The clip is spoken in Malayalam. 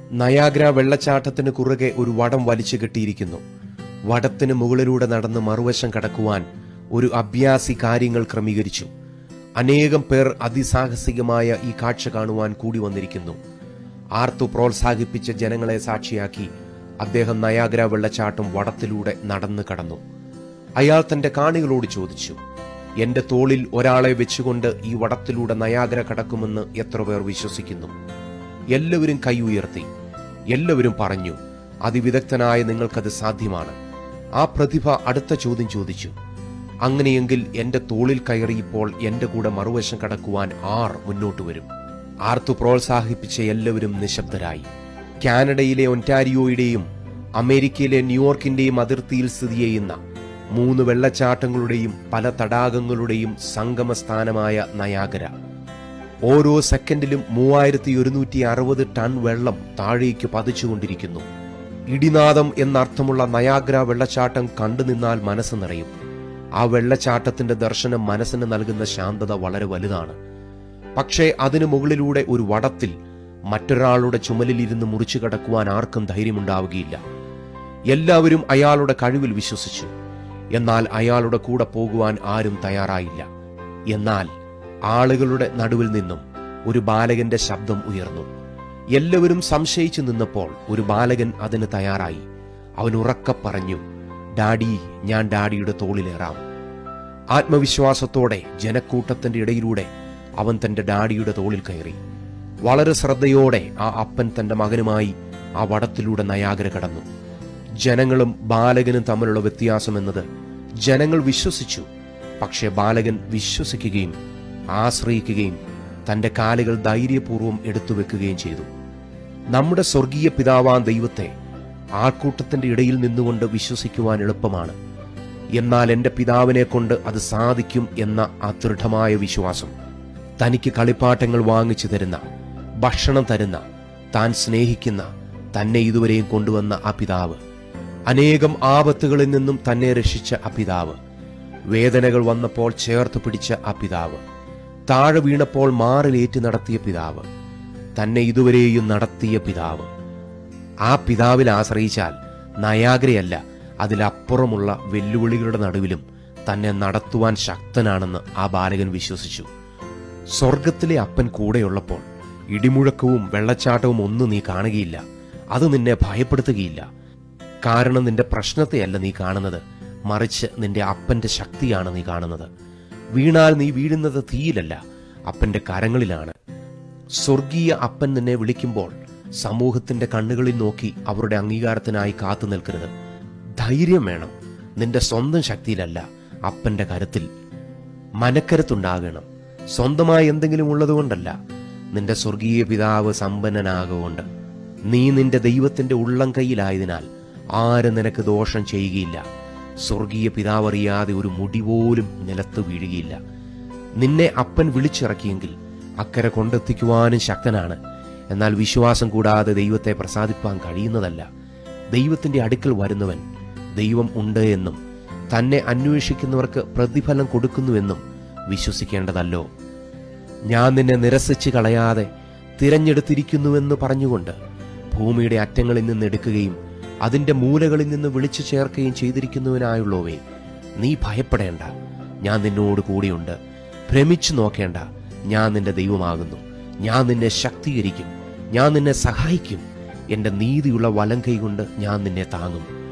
നയാഗ്ര വെള്ളച്ചാട്ടത്തിന് കുറുകെ ഒരു വടം വലിച്ചു കെട്ടിയിരിക്കുന്നു. വടത്തിന് മുകളിലൂടെ നടന്ന് മറുവശം കടക്കുവാൻ ഒരു അഭ്യാസി കാര്യങ്ങൾ ക്രമീകരിച്ചു. അനേകം പേർ അതിസാഹസികമായ ഈ കാഴ്ച കാണുവാൻ കൂടി വന്നിരിക്കുന്നു. ആർത്തു പ്രോത്സാഹിപ്പിച്ച ജനങ്ങളെ സാക്ഷിയാക്കി അദ്ദേഹം നയാഗ്ര വെള്ളച്ചാട്ടം വടത്തിലൂടെ നടന്നു കടന്നു. അയാൾ തന്റെ കാണികളോട് ചോദിച്ചു, എന്റെ തോളിൽ ഒരാളെ വെച്ചുകൊണ്ട് ഈ വടത്തിലൂടെ നയാഗ്ര കടക്കുമെന്ന് എത്ര പേർ വിശ്വസിക്കുന്നു? എല്ലാവരും കൈ ഉയർത്തി. എല്ലാവരും പറഞ്ഞു, അതിവിദഗ്ധനായ നിങ്ങൾക്കത് സാധ്യമാണ്. ആ പ്രതിഭ അടുത്ത ചോദ്യം ചോദിച്ചു, അങ്ങനെയെങ്കിൽ എന്റെ തോളിൽ കയറി ഇപ്പോൾ എന്റെ കൂടെ മറുവശം കടക്കുവാൻ ആർ മുന്നോട്ട് വരും? ആർത്തു പ്രോത്സാഹിപ്പിച്ച എല്ലാവരും നിശബ്ദരായി. കാനഡയിലെ ഒന്റാരിയോയുടെയും അമേരിക്കയിലെ ന്യൂയോർക്കിന്റെയും അതിർത്തിയിൽ സ്ഥിതി ചെയ്യുന്ന 3 വെള്ളച്ചാട്ടങ്ങളുടെയും പല തടാകങ്ങളുടെയും സംഗമസ്ഥാനമായ നയാഗ്ര ഓരോ സെക്കൻഡിലും 3160 ടൺ വെള്ളം താഴേക്ക് പതിച്ചുകൊണ്ടിരിക്കുന്നു. ഇടിനാദം എന്നർത്ഥമുള്ള നയാഗ്ര വെള്ളച്ചാട്ടം കണ്ടുനിന്നാൽ മനസ്സ് നിറയും. ആ വെള്ളച്ചാട്ടത്തിന്റെ ദർശനം മനസ്സിന് നൽകുന്ന ശാന്തത വളരെ വലുതാണ്. പക്ഷേ അതിനു മുകളിലൂടെ ഒരു വടത്തിൽ മറ്റൊരാളുടെ ചുമലിലിരുന്ന് മുറിച്ചു കടക്കുവാൻ ആർക്കും ധൈര്യമുണ്ടാവുകയില്ല. എല്ലാവരും അയാളുടെ കഴിവിൽ വിശ്വസിച്ചു. എന്നാൽ അയാളുടെ കൂടെ പോകുവാൻ ആരും തയ്യാറായില്ല. എന്നാൽ ആളുകളുടെ നടുവിൽ നിന്നും ഒരു ബാലകന്റെ ശബ്ദം ഉയർന്നു. എല്ലാവരും സംശയിച്ചു നിന്നപ്പോൾ ഒരു ബാലകൻ അതിന് തയ്യാറായി. അവൻ ഉറക്കെ പറഞ്ഞു, ഡാഡി, ഞാൻ ഡാഡിയുടെ തോളിലേറാം. ആത്മവിശ്വാസത്തോടെ ജനക്കൂട്ടത്തിന്റെ ഇടയിലൂടെ അവൻ തന്റെ ഡാഡിയുടെ തോളിൽ കയറി. വളരെ ശ്രദ്ധയോടെ ആ അപ്പൻ തന്റെ മകനുമായി ആ വടത്തിലൂടെ നയാഗ്ര കടന്നു. ജനങ്ങളും ബാലകനും തമ്മിലുള്ള വ്യത്യാസം എന്നത് ജനങ്ങൾ വിശ്വസിച്ചു. പക്ഷെ ബാലകൻ വിശ്വസിക്കുകയും ആശ്രയിക്കുകയും തന്റെ കാലുകൾ ധൈര്യപൂർവ്വം എടുത്തുവെക്കുകയും ചെയ്തു. നമ്മുടെ സ്വർഗീയ പിതാവാൻ ദൈവത്തെ ആൾക്കൂട്ടത്തിന്റെ ഇടയിൽ നിന്നുകൊണ്ട് വിശ്വസിക്കുവാൻ എളുപ്പമാണ്. എന്നാൽ എന്റെ പിതാവിനെ കൊണ്ട് അത് സാധിക്കും എന്ന ആ ദൃഢമായ വിശ്വാസം, തനിക്ക് കളിപ്പാട്ടങ്ങൾ വാങ്ങിച്ചു തരുന്ന, ഭക്ഷണം തരുന്ന, താൻ സ്നേഹിക്കുന്ന, തന്നെ ഇതുവരെയും കൊണ്ടുവന്ന ആ പിതാവ്, അനേകം ആപത്തുകളിൽ നിന്നും തന്നെ രക്ഷിച്ച ആ പിതാവ്, വേദനകൾ വന്നപ്പോൾ ചേർത്ത് പിടിച്ച ആ പിതാവ്, താഴെ വീണപ്പോൾ മാറിലേറ്റ് നടത്തിയ പിതാവ്, തന്നെ ഇതുവരെയും നടത്തിയ പിതാവ്, ആ പിതാവിൽ ആശ്രയിച്ചാൽ നയാഗ്രയല്ല, അതിലപ്പുറമുള്ള വെല്ലുവിളികളുടെ നടുവിലും തന്നെ നടത്തുവാൻ ശക്തനാണെന്ന് ആ ബാലകൻ വിശ്വസിച്ചു. സ്വർഗത്തിലെ അപ്പൻ കൂടെയുള്ളപ്പോൾ ഇടിമുഴക്കവും വെള്ളച്ചാട്ടവും ഒന്നും നീ കാണുകയില്ല. അത് നിന്നെ ഭയപ്പെടുത്തുകയില്ല. കാരണം നിന്റെ പ്രശ്നത്തെയല്ല നീ കാണുന്നത്, മറിച്ച് നിന്റെ അപ്പന്റെ ശക്തിയാണ് നീ കാണുന്നത്. വീണാൽ നീ വീഴുന്നത് തീയിലല്ല, അപ്പന്റെ കരങ്ങളിലാണ്. സ്വർഗീയ അപ്പൻ നിന്നെ വിളിക്കുമ്പോൾ സമൂഹത്തിന്റെ കണ്ണുകളിൽ നോക്കി അവരുടെ അംഗീകാരത്തിനായി കാത്തു നിൽക്കരുത്. ധൈര്യം വേണം. നിന്റെ സ്വന്തം ശക്തിയിലല്ല, അപ്പന്റെ കരത്തിൽ. മനക്കരുത്തുണ്ടാകണം. സ്വന്തമായി എന്തെങ്കിലും ഉള്ളതുകൊണ്ടല്ല, നിന്റെ സ്വർഗീയ പിതാവ് സമ്പന്നനാകൊണ്ട്. നീ നിന്റെ ദൈവത്തിന്റെ ഉള്ളം കൈയിലായതിനാൽ ആരും നിനക്ക് ദോഷം ചെയ്യുകയില്ല. സ്വർഗീയ പിതാവ് അറിയാതെ ഒരു മുടി പോലും നിലത്ത് വീഴുകയില്ല. നിന്നെ അപ്പൻ വിളിച്ചിറക്കിയെങ്കിൽ അക്കരെ കൊണ്ടെത്തിക്കുവാനും ശക്തനാണ്. എന്നാൽ വിശ്വാസം കൂടാതെ ദൈവത്തെ പ്രസാദിപ്പാൻ കഴിയുന്നതല്ല. ദൈവത്തിന്റെ അടുക്കൽ വരുന്നവൻ ദൈവം ഉണ്ട് എന്നും തന്നെ അന്വേഷിക്കുന്നവർക്ക് പ്രതിഫലം കൊടുക്കുന്നുവെന്നും വിശ്വസിക്കേണ്ടതല്ലോ. ഞാൻ നിന്നെ നിരസിച്ച് കളയാതെ തിരഞ്ഞെടുത്തിരിക്കുന്നുവെന്ന് പറഞ്ഞുകൊണ്ട് ഭൂമിയുടെ അറ്റങ്ങളിൽ നിന്ന് എടുക്കുകയും അതിന്റെ മൂലകളിൽ നിന്ന് വിളിച്ചു ചേർക്കുകയും ചെയ്തിരിക്കുന്നവനായുള്ളവേ, നീ ഭയപ്പെടേണ്ട, ഞാൻ നിന്നോട് കൂടിയുണ്ട്. ഭ്രമിച്ചു നോക്കേണ്ട, ഞാൻ നിന്റെ ദൈവമാകുന്നു. ഞാൻ നിന്നെ ശക്തീകരിക്കും, ഞാൻ നിന്നെ സഹായിക്കും. എന്റെ നീതിയുള്ള വലം കൈകൊണ്ട് ഞാൻ നിന്നെ താങ്ങും.